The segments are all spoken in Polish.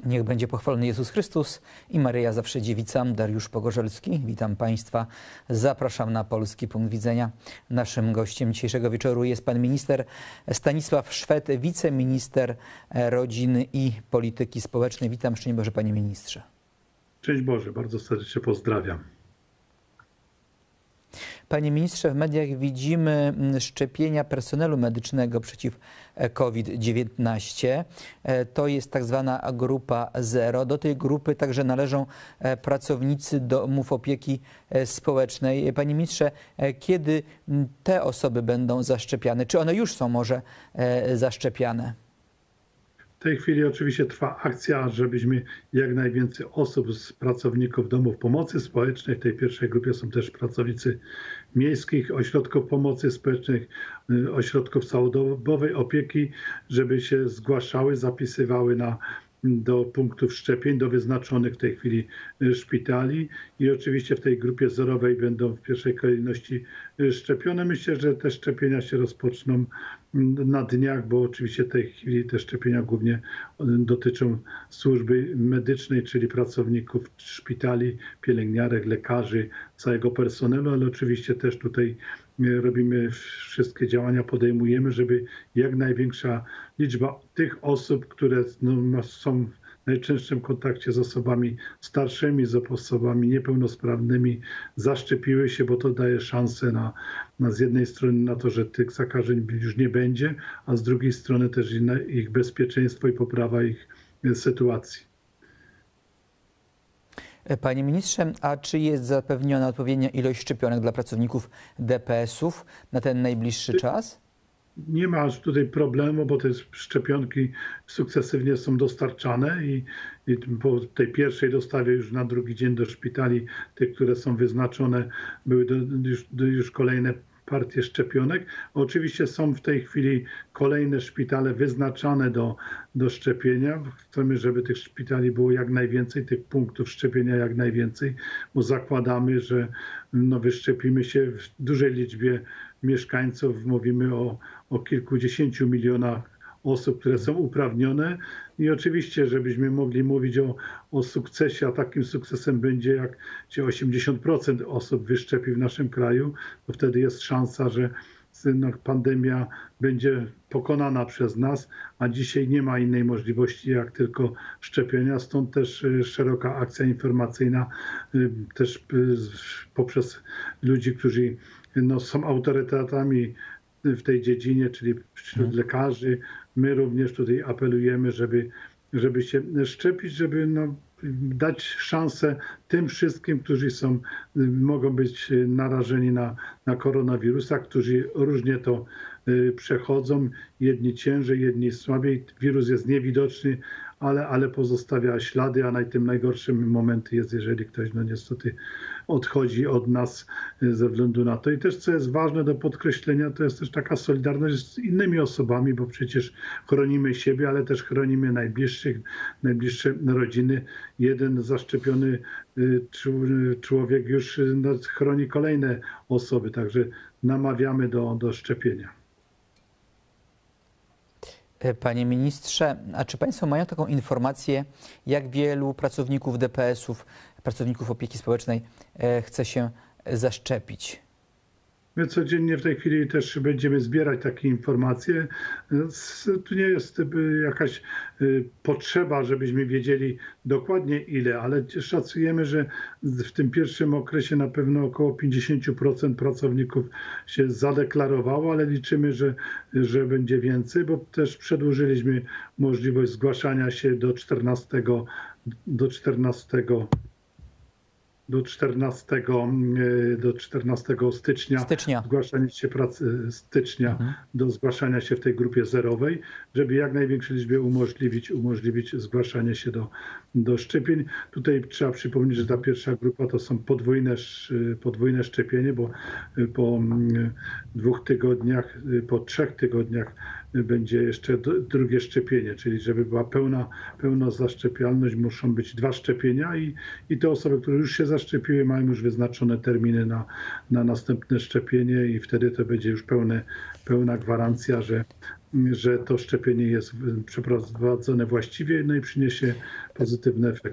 Niech będzie pochwalony Jezus Chrystus i Maryja zawsze dziewica. Dariusz Pogorzelski, witam Państwa. Zapraszam na Polski Punkt Widzenia. Naszym gościem dzisiejszego wieczoru jest pan minister Stanisław Szwed, wiceminister rodziny i polityki społecznej. Witam, szczęść Boże, panie ministrze. Szczęść Boże, bardzo serdecznie pozdrawiam. Panie ministrze, w mediach widzimy szczepienia personelu medycznego przeciw COVID-19. To jest tak zwana grupa 0. Do tej grupy także należą pracownicy domów opieki społecznej. Panie ministrze, kiedy te osoby będą zaszczepiane? Czy one już są może zaszczepiane? W tej chwili oczywiście trwa akcja, żebyśmy jak najwięcej osób z pracowników domów pomocy społecznej, w tej pierwszej grupie są też pracownicy miejskich ośrodków pomocy społecznej, ośrodków całodobowej opieki, żeby się zgłaszały, zapisywały do punktów szczepień, do wyznaczonych w tej chwili szpitali i oczywiście w tej grupie zerowej będą w pierwszej kolejności szczepione. Myślę, że te szczepienia się rozpoczną na dniach, bo oczywiście w tej chwili te szczepienia głównie dotyczą służby medycznej, czyli pracowników szpitali, pielęgniarek, lekarzy, całego personelu, ale oczywiście też tutaj robimy wszystkie działania, podejmujemy, żeby jak największa liczba tych osób, które są w najczęstszym kontakcie z osobami starszymi, z osobami niepełnosprawnymi, zaszczepiły się, bo to daje szansę z jednej strony na to, że tych zakażeń już nie będzie, a z drugiej strony też ich bezpieczeństwo i poprawa ich sytuacji. Panie ministrze, a czy jest zapewniona odpowiednia ilość szczepionek dla pracowników DPS-ów na ten najbliższy czas? Nie ma tutaj problemu, bo te szczepionki sukcesywnie są dostarczane i po tej pierwszej dostawie już na drugi dzień do szpitali, te, które są wyznaczone, były już kolejne partie szczepionek. Oczywiście są w tej chwili kolejne szpitale wyznaczane do szczepienia. Chcemy, żeby tych szpitali było jak najwięcej, tych punktów szczepienia jak najwięcej, bo zakładamy, że wyszczepimy się w dużej liczbie mieszkańców. Mówimy o kilkudziesięciu milionach osób, które są uprawnione i oczywiście, żebyśmy mogli mówić o sukcesie, a takim sukcesem będzie, jak się 80% osób wyszczepi w naszym kraju, to wtedy jest szansa, że pandemia będzie pokonana przez nas, a dzisiaj nie ma innej możliwości jak tylko szczepienia, stąd też szeroka akcja informacyjna, też poprzez ludzi, którzy są autorytetami w tej dziedzinie, czyli wśród lekarzy. My również tutaj apelujemy, żeby się szczepić, żeby dać szansę tym wszystkim, którzy mogą być narażeni na koronawirusa, którzy różnie to przechodzą. Jedni ciężej, jedni słabiej. Wirus jest niewidoczny, ale pozostawia ślady, a tym najgorszym momentem jest, jeżeli ktoś niestety odchodzi od nas ze względu na to. I też, co jest ważne do podkreślenia, to jest też taka solidarność z innymi osobami, bo przecież chronimy siebie, ale też chronimy najbliższe rodziny. Jeden zaszczepiony człowiek już chroni kolejne osoby, także namawiamy do szczepienia. Panie ministrze, a czy państwo mają taką informację, jak wielu pracowników DPS-ów, pracowników opieki społecznej chce się zaszczepić? My codziennie w tej chwili też będziemy zbierać takie informacje. Tu nie jest jakaś potrzeba, żebyśmy wiedzieli dokładnie ile, ale szacujemy, że w tym pierwszym okresie na pewno około 50% pracowników się zadeklarowało, ale liczymy, że będzie więcej, bo też przedłużyliśmy możliwość zgłaszania się do 14 stycznia. Zgłaszanie się do zgłaszania się w tej grupie zerowej, żeby jak największej liczbie umożliwić zgłaszanie się do szczepień. Tutaj trzeba przypomnieć, że ta pierwsza grupa to są podwójne szczepienie, bo po 2 tygodniach, po 3 tygodniach będzie jeszcze drugie szczepienie, czyli żeby była pełna zaszczepialność, muszą być 2 szczepienia i te osoby, które już się zaszczepiły, mają już wyznaczone terminy na następne szczepienie i wtedy to będzie już pełna gwarancja, że to szczepienie jest przeprowadzone właściwie, no i przyniesie pozytywne efekty.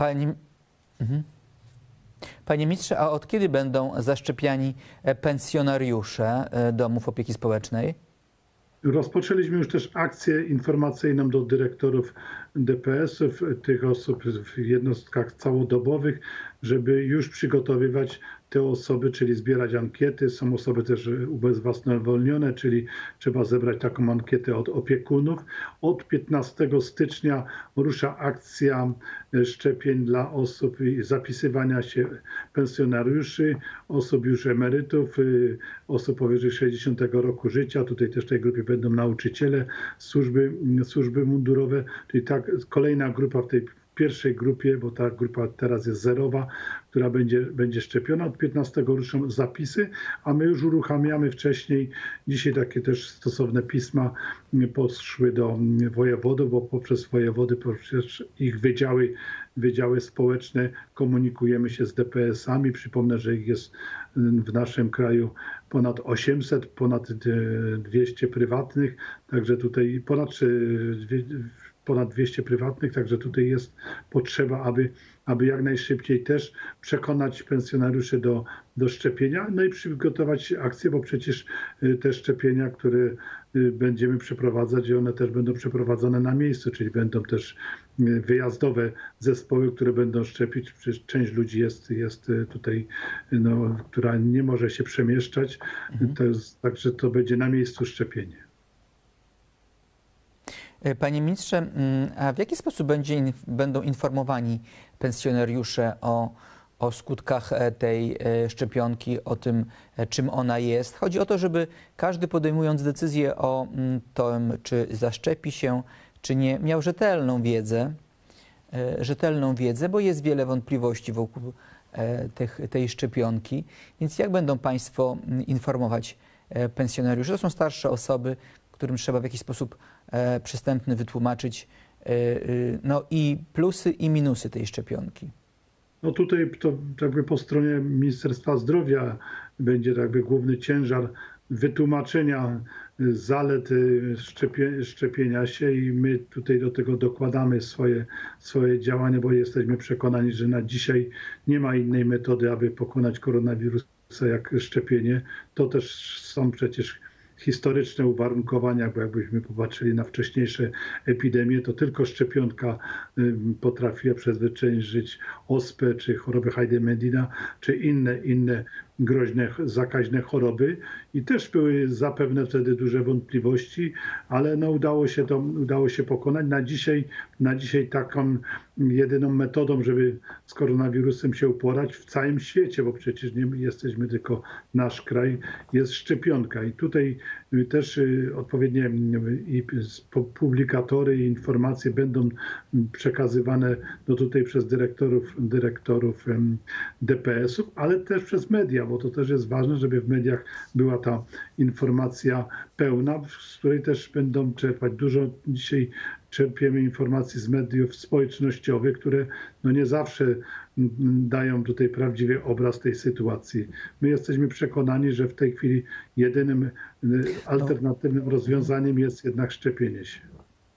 Panie ministrze, a od kiedy będą zaszczepiani pensjonariusze domów opieki społecznej? Rozpoczęliśmy już też akcję informacyjną do dyrektorów DPS-ów, tych osób w jednostkach całodobowych, żeby już przygotowywać te osoby, czyli zbierać ankiety. Są osoby też ubezwłasnowolnione, czyli trzeba zebrać taką ankietę od opiekunów. Od 15 stycznia rusza akcja szczepień dla osób i zapisywania się pensjonariuszy, osób już emerytów, osób powyżej 60 roku życia. Tutaj też w tej grupie będą nauczyciele, służby mundurowe, czyli tak kolejna grupa w tej pierwszej grupie, bo ta grupa teraz jest zerowa, która będzie szczepiona. Od 15 ruszą zapisy, a my już uruchamiamy wcześniej. Dzisiaj takie też stosowne pisma poszły do wojewodów, bo poprzez wojewody, poprzez ich wydziały społeczne komunikujemy się z DPS-ami. Przypomnę, że ich jest w naszym kraju ponad 800, ponad 200 prywatnych, także tutaj ponad 200 prywatnych, także tutaj jest potrzeba, aby jak najszybciej też przekonać pensjonariuszy do szczepienia, no i przygotować akcję, bo przecież te szczepienia, które będziemy przeprowadzać, one też będą przeprowadzone na miejscu, czyli będą też wyjazdowe zespoły, które będą szczepić. Przecież część ludzi jest tutaj, która nie może się przemieszczać, także to będzie na miejscu szczepienie. Panie ministrze, a w jaki sposób będą informowani pensjonariusze o skutkach tej szczepionki, o tym, czym ona jest? Chodzi o to, żeby każdy, podejmując decyzję o tym, czy zaszczepi się, czy nie, miał rzetelną wiedzę, bo jest wiele wątpliwości wokół tej szczepionki. Więc jak będą Państwo informować pensjonariuszy? To są starsze osoby, którym trzeba w jakiś sposób przystępny wytłumaczyć i plusy i minusy tej szczepionki. No tutaj to jakby po stronie Ministerstwa Zdrowia będzie jakby główny ciężar wytłumaczenia zalet szczepienia się i my tutaj do tego dokładamy swoje działania, bo jesteśmy przekonani, że na dzisiaj nie ma innej metody, aby pokonać koronawirusa jak szczepienie. To też są przecież historyczne uwarunkowania, bo jakbyśmy popatrzyli na wcześniejsze epidemie, to tylko szczepionka potrafiła przezwyciężyć ospę, czy chorobę Heide-Medina, czy inne groźne, zakaźne choroby i też były zapewne wtedy duże wątpliwości, ale udało się pokonać. Na dzisiaj taką jedyną metodą, żeby z koronawirusem się uporać w całym świecie, bo przecież nie jesteśmy tylko nasz kraj, jest szczepionka i tutaj też odpowiednie publikatory i informacje będą przekazywane tutaj przez dyrektorów DPS-ów, ale też przez media, bo to też jest ważne, żeby w mediach była ta informacja pełna, z której też będą czerpać. Dużo dzisiaj czerpiemy informacji z mediów społecznościowych, które nie zawsze dają tutaj prawdziwy obraz tej sytuacji. My jesteśmy przekonani, że w tej chwili jedynym alternatywnym rozwiązaniem jest jednak szczepienie się.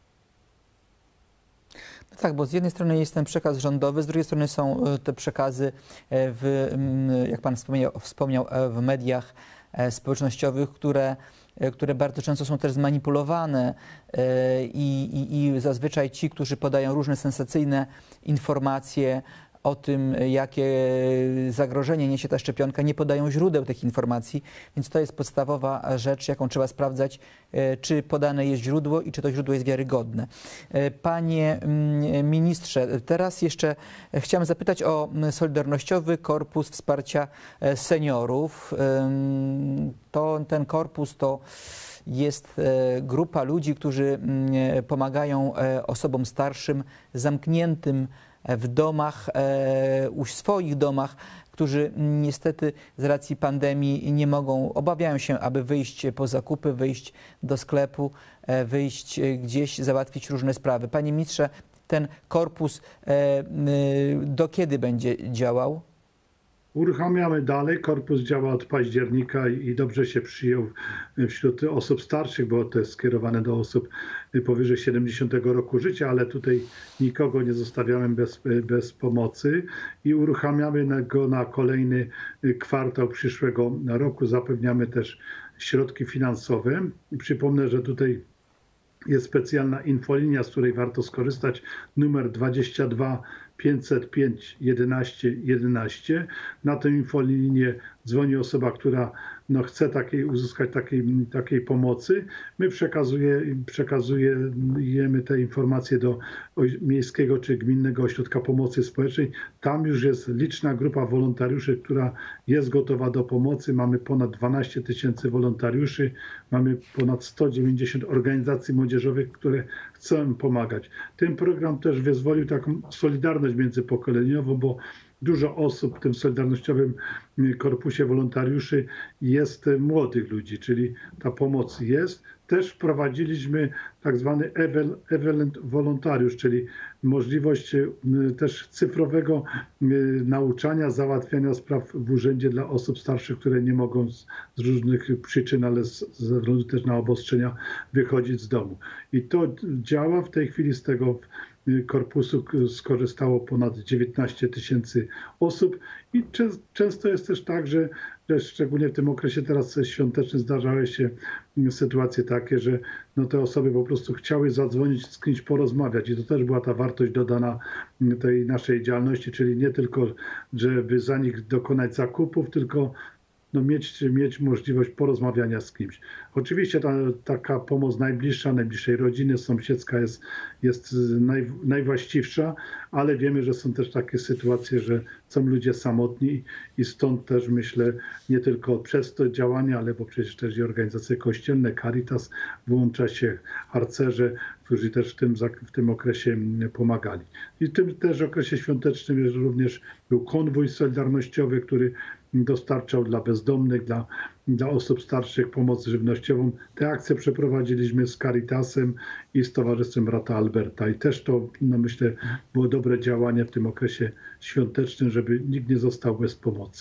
No tak, bo z jednej strony jest ten przekaz rządowy, z drugiej strony są te przekazy, jak Pan wspomniał, w mediach społecznościowych, które bardzo często są też zmanipulowane i zazwyczaj ci, którzy podają różne sensacyjne informacje o tym, jakie zagrożenie niesie ta szczepionka, nie podają źródeł tych informacji, więc to jest podstawowa rzecz, jaką trzeba sprawdzać, czy podane jest źródło i czy to źródło jest wiarygodne. Panie ministrze, teraz jeszcze chciałem zapytać o Solidarnościowy Korpus Wsparcia Seniorów. Ten korpus to jest grupa ludzi, którzy pomagają osobom starszym zamkniętym w domach, u swoich domach, którzy niestety z racji pandemii nie mogą, obawiają się, aby wyjść po zakupy, wyjść do sklepu, wyjść gdzieś, załatwić różne sprawy. Panie ministrze, ten korpus do kiedy będzie działał? Uruchamiamy dalej. Korpus działa od października i dobrze się przyjął wśród osób starszych, bo to jest skierowane do osób powyżej 70 roku życia, ale tutaj nikogo nie zostawiamy bez pomocy i uruchamiamy go na kolejny kwartał przyszłego roku. Zapewniamy też środki finansowe. Przypomnę, że tutaj jest specjalna infolinia, z której warto skorzystać, numer 22 505 11 11. Na tę infolinię dzwoni osoba, która chce uzyskać takiej pomocy. My przekazujemy te informacje do Miejskiego czy Gminnego Ośrodka Pomocy Społecznej. Tam już jest liczna grupa wolontariuszy, która jest gotowa do pomocy. Mamy ponad 12 000 wolontariuszy, mamy ponad 190 organizacji młodzieżowych, które chcą pomagać. Ten program też wyzwolił taką solidarność międzypokoleniową, bo dużo osób w tym solidarnościowym korpusie wolontariuszy jest młodych ludzi, czyli ta pomoc jest. Też wprowadziliśmy tak zwany Evelent Wolontariusz, czyli możliwość też cyfrowego nauczania, załatwiania spraw w urzędzie dla osób starszych, które nie mogą z różnych przyczyn, ale ze względu też na obostrzenia wychodzić z domu. I to działa. W tej chwili z tego korpusu skorzystało ponad 19 000 osób i często jest też tak, że szczególnie w tym okresie teraz świątecznym zdarzały się sytuacje takie, że te osoby po prostu chciały zadzwonić, z kimś porozmawiać i to też była ta wartość dodana tej naszej działalności, czyli nie tylko, żeby za nich dokonać zakupów, tylko mieć możliwość porozmawiania z kimś. Oczywiście taka pomoc najbliższej rodziny, sąsiedzka jest najwłaściwsza, ale wiemy, że są też takie sytuacje, że są ludzie samotni i stąd też myślę, nie tylko przez to działanie, ale bo przecież też i organizacje kościelne, Caritas, włącza się harcerze, którzy też w tym okresie pomagali. I w tym też okresie świątecznym również był konwój solidarnościowy, który dostarczał dla bezdomnych, dla osób starszych pomoc żywnościową. Te akcje przeprowadziliśmy z Caritasem i z Towarzystwem Brata Alberta i też to, myślę, było dobre działanie w tym okresie świątecznym, żeby nikt nie został bez pomocy.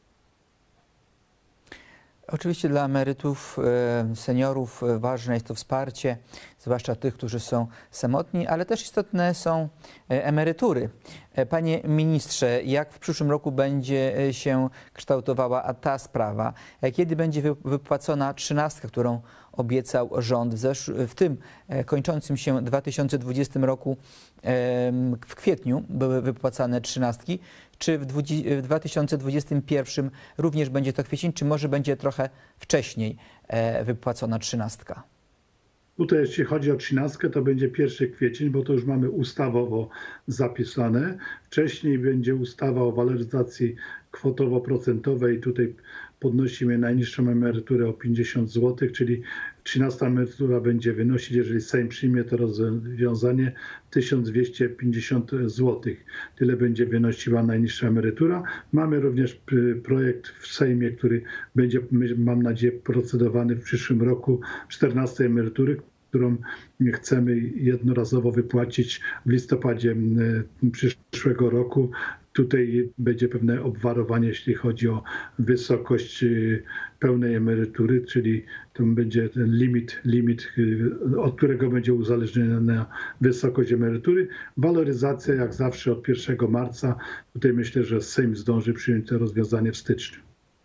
Oczywiście dla emerytów, seniorów ważne jest to wsparcie, zwłaszcza tych, którzy są samotni, ale też istotne są emerytury. Panie ministrze, jak w przyszłym roku będzie się kształtowała ta sprawa? Kiedy będzie wypłacona 13, którą obiecał rząd w tym kończącym się 2020 roku? W kwietniu były wypłacane 13. Czy w 2021 również będzie to kwiecień, czy może będzie trochę wcześniej wypłacona 13? Tutaj jeśli chodzi o 13, to będzie 1 kwiecień, bo to już mamy ustawowo zapisane. Wcześniej będzie ustawa o waloryzacji kwotowo-procentowej. Tutaj podnosimy najniższą emeryturę o 50 zł, czyli 13 emerytura będzie wynosić, jeżeli Sejm przyjmie to rozwiązanie, 1250 zł. Tyle będzie wynosiła najniższa emerytura. Mamy również projekt w Sejmie, który będzie, mam nadzieję, procedowany w przyszłym roku, 14 emerytury, którą chcemy jednorazowo wypłacić w listopadzie przyszłego roku. Tutaj będzie pewne obwarowanie, jeśli chodzi o wysokość pełnej emerytury, czyli to będzie ten limit, od którego będzie uzależniona wysokość emerytury. Waloryzacja jak zawsze od 1 marca. Tutaj myślę, że Sejm zdąży przyjąć to rozwiązanie w styczniu.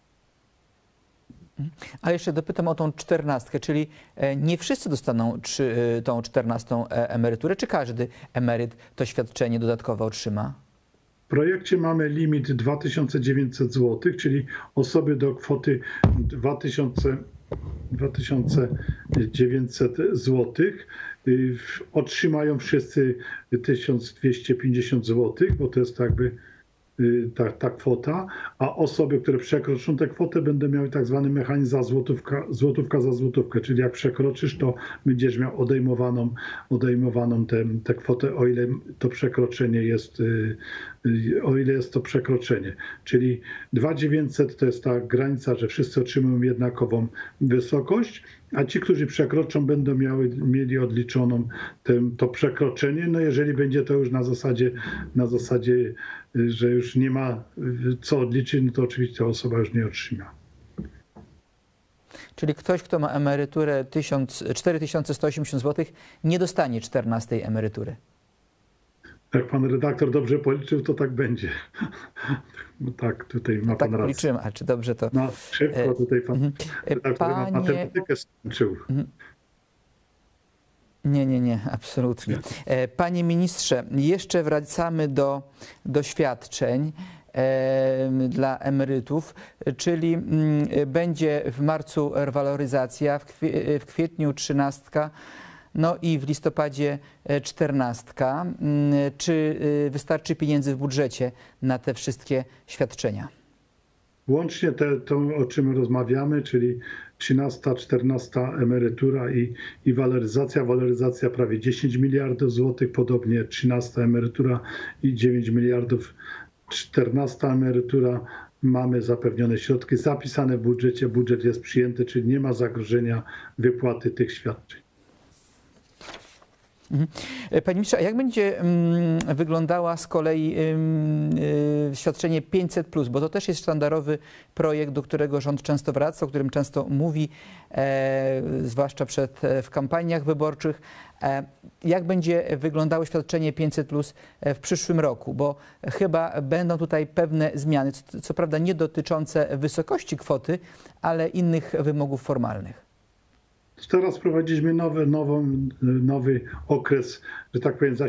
A jeszcze dopytam o tą 14, czyli nie wszyscy dostaną tą 14 emeryturę, czy każdy emeryt to świadczenie dodatkowe otrzyma? W projekcie mamy limit 2900 zł, czyli osoby do kwoty 2900 zł otrzymają wszyscy 1250 zł, bo to jest jakby ta kwota, a osoby, które przekroczą tę kwotę, będą miały tak zwany mechanizm złotówka za złotówkę, czyli jak przekroczysz, to będziesz miał odejmowaną tę kwotę, o ile to przekroczenie jest, czyli 2900 to jest ta granica, że wszyscy otrzymują jednakową wysokość, a ci, którzy przekroczą, będą mieli odliczoną to przekroczenie. No jeżeli będzie to już na zasadzie, że już nie ma co odliczyć, no to oczywiście ta osoba już nie otrzyma. Czyli ktoś, kto ma emeryturę 4180 zł, nie dostanie 14 emerytury. Jak pan redaktor dobrze policzył, to tak będzie. No tak, tutaj ma pan rację. Policzyłem, a czy dobrze to... No, szybko tutaj pan redaktor matematykę skończył. Nie, absolutnie. Panie ministrze, jeszcze wracamy do świadczeń dla emerytów, czyli będzie w marcu waloryzacja, w kwietniu 13, no i w listopadzie 14. Czy wystarczy pieniędzy w budżecie na te wszystkie świadczenia? Łącznie to, o czym rozmawiamy, czyli 13, 14 emerytura i waloryzacja prawie 10 miliardów złotych, podobnie 13 emerytura i 9 miliardów, 14 emerytura, mamy zapewnione środki zapisane w budżecie, budżet jest przyjęty, czyli nie ma zagrożenia wypłaty tych świadczeń. Panie ministrze, a jak będzie wyglądała z kolei świadczenie 500+, bo to też jest sztandarowy projekt, do którego rząd często wraca, o którym często mówi, zwłaszcza w kampaniach wyborczych. Jak będzie wyglądało świadczenie 500+ w przyszłym roku? Bo chyba będą tutaj pewne zmiany, co prawda nie dotyczące wysokości kwoty, ale innych wymogów formalnych. Teraz wprowadziliśmy nowy okres, że tak powiem,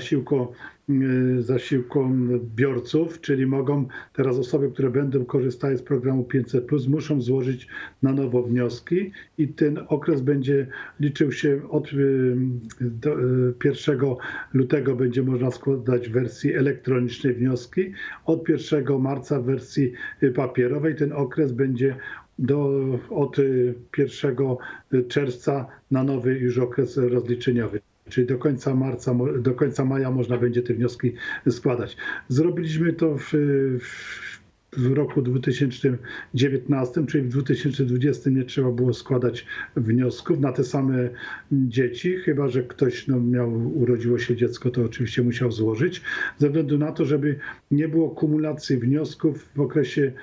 zasiłkobiorców, czyli mogą teraz osoby, które będą korzystały z programu 500+, muszą złożyć na nowo wnioski i ten okres będzie liczył się od 1 lutego będzie można składać w wersji elektronicznej wnioski, od 1 marca w wersji papierowej. Ten okres będzie od 1 czerwca na nowy już okres rozliczeniowy. Czyli do końca maja można będzie te wnioski składać. Zrobiliśmy to w roku 2019, czyli w 2020 nie trzeba było składać wniosków na te same dzieci, chyba że ktoś urodziło się dziecko, to oczywiście musiał złożyć, ze względu na to, żeby nie było kumulacji wniosków w okresie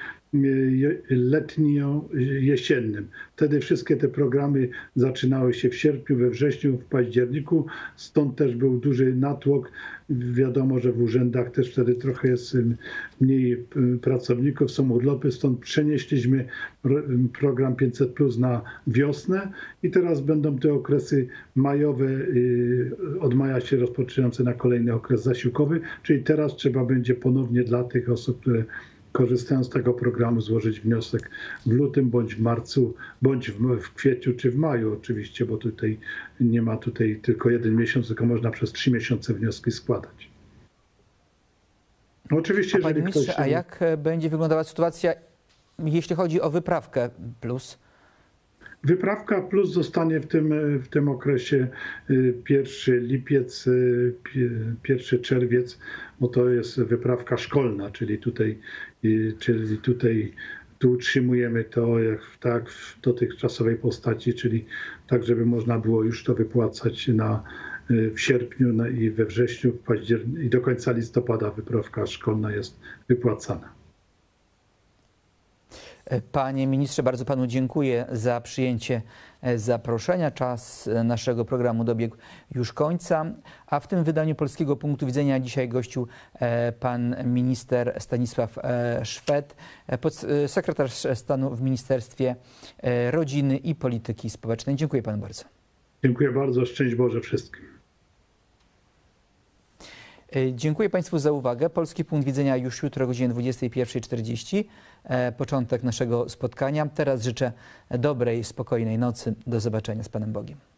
letnio-jesiennym. Wtedy wszystkie te programy zaczynały się w sierpniu, we wrześniu, w październiku, stąd też był duży natłok. Wiadomo, że w urzędach też wtedy trochę jest mniej pracowników, są urlopy, stąd przenieśliśmy program 500+ na wiosnę i teraz będą te okresy majowe, od maja się rozpoczynające na kolejny okres zasiłkowy, czyli teraz trzeba będzie ponownie dla tych osób, które korzystają z tego programu, złożyć wniosek w lutym, bądź w marcu, bądź w kwietniu, czy w maju oczywiście, bo tutaj nie ma tylko 1 miesiąc, tylko można przez 3 miesiące wnioski składać. Oczywiście, Panie ministrze, a jak będzie wyglądała sytuacja, jeśli chodzi o wyprawkę plus? Wyprawka plus zostanie w tym okresie 1 lipiec, 1 czerwiec, bo to jest wyprawka szkolna, czyli tu utrzymujemy to jak w dotychczasowej postaci, czyli tak, żeby można było już to wypłacać w sierpniu i we wrześniu, w październiku i do końca listopada wyprawka szkolna jest wypłacana. Panie ministrze, bardzo panu dziękuję za przyjęcie zaproszenia. Czas naszego programu dobiegł już końca, a w tym wydaniu Polskiego Punktu Widzenia dzisiaj gościł pan minister Stanisław Szwed, sekretarz stanu w Ministerstwie Rodziny i Polityki Społecznej. Dziękuję panu bardzo. Dziękuję bardzo. Szczęść Boże wszystkim. Dziękuję państwu za uwagę. Polski Punkt Widzenia już jutro o godzinie 21:40. Początek naszego spotkania. Teraz życzę dobrej, spokojnej nocy. Do zobaczenia z Panem Bogiem.